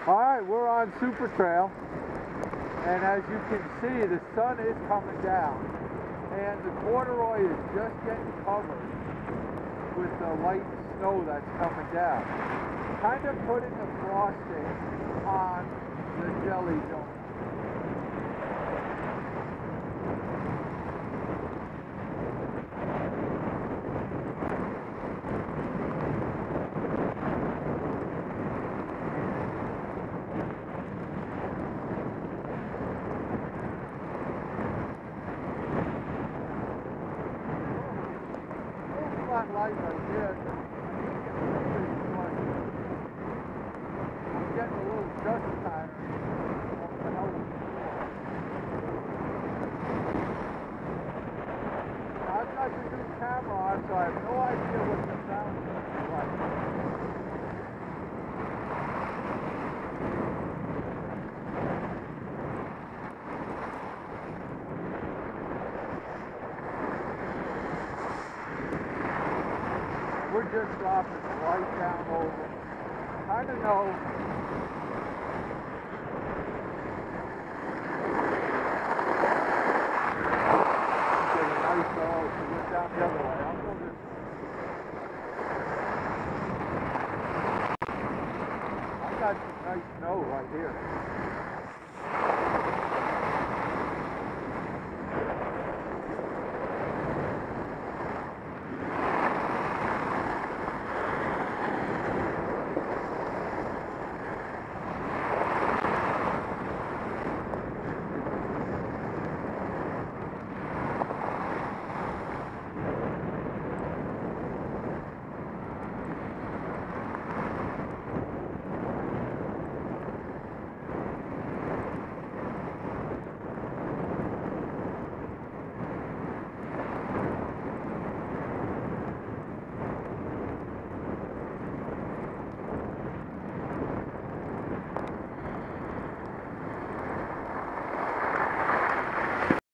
Alright, we're on Super Trail, and as you can see, the sun is coming down, and the corduroy is just getting covered with the light snow that's coming down, kind of putting the frosting on the jelly donut. Flat light right here. I'm getting a little dust pattern on the house floor. I've got the new camera on, so I have no idea what the sound is like. We're just dropping right down over. Kind of know. Get a nice dog to get down the other way. I'll go this way. I got some nice snow right here.